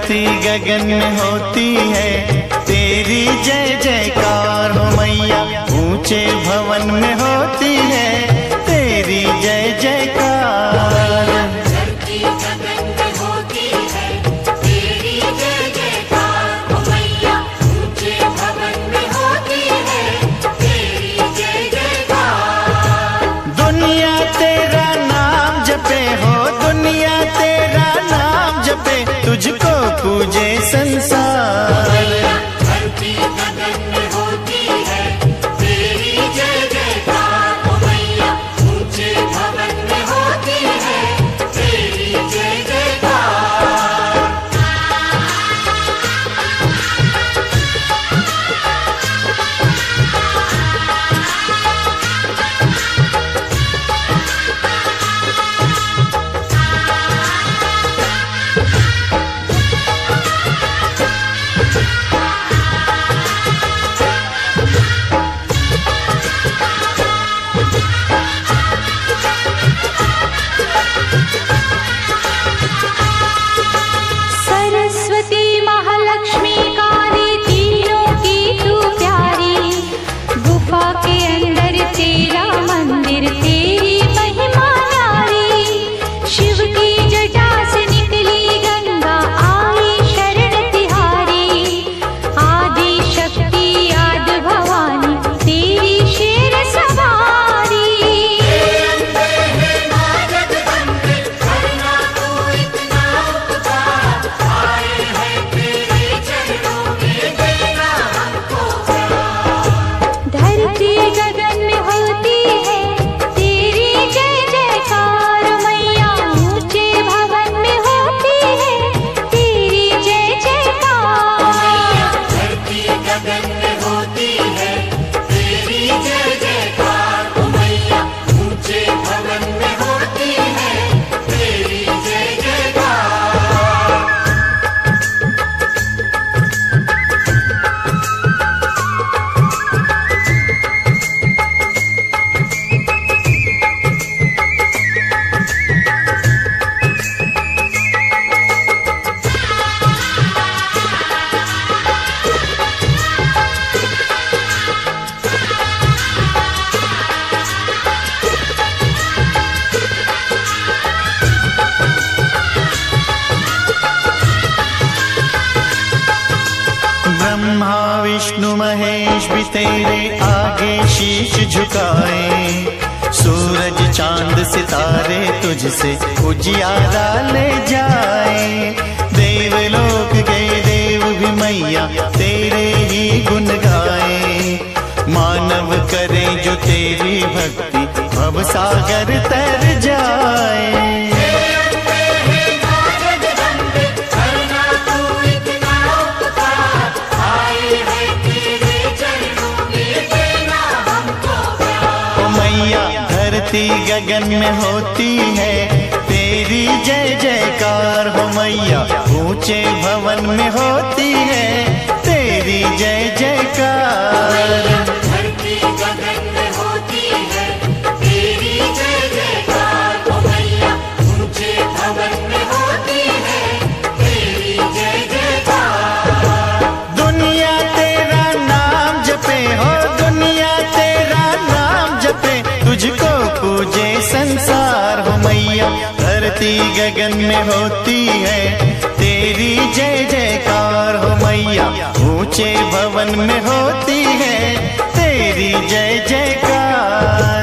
धरती गगन में होती है तेरी जय जयकार हो मैया। ऊंचे भवन में होती है तेरी जय जयकार। धरती गगन में होती है तेरी जय जयकार हो मैया। ऊंचे भवन में होती है तेरी जय जयकार। दुनिया तेरा नाम जपे हो, दुनिया तेरा नाम जपे, तुझको पूजे संसार। धरती गगन में होती है तेरी जय जयकार हो मैया। ऊंचे भवन में होती है तेरी जय जयकार। सरस्वती महालक्ष्मी काली तीनों की तू प्यारी। गुफा के अंदर तेरा मंदिर तेरी महिमा न्यारी। शिव की जटा से निकली गंगा आई शरण तिहारी। आदि शक्ति आदि भवानी तेरी शेर सवारी। धरती गगन में होती है तेरी जय जयकार मैया। ऊंचे भवन में होती है तेरी जय जयकार। धरती गगन में होती है तेरी जय जयकार हो मैया। ऊंचे भवन में होती है तेरी जय जयकार। ब्रह्मा विष्णु महेश भी तेरे आगे शीश झुकाए। सूरज चांद सितारे तुझसे उजियारा ले जाए। देवलोक के देव भी मैया तेरे ही गुण गाए। मानव करे जो तेरी भक्ति भव सागर तर जाए। मैया धरती गगन में होती है तेरी जय जयकार हो मैया। ऊंचे भवन में होती है तेरी जय जयकार। धरती गगन में होती है तेरी जय जयकार हो मैया। ऊंचे भवन में होती है तेरी जय जयकार। दुनिया तेरा नाम जपे हो, दुनिया तेरा नाम जपे, तुझको पूजे संसार हो मैया। धरती गगन में होती है तेरी जय जयकार हो मैया। ऊंचे भवन में होती है तेरी जय जयकार।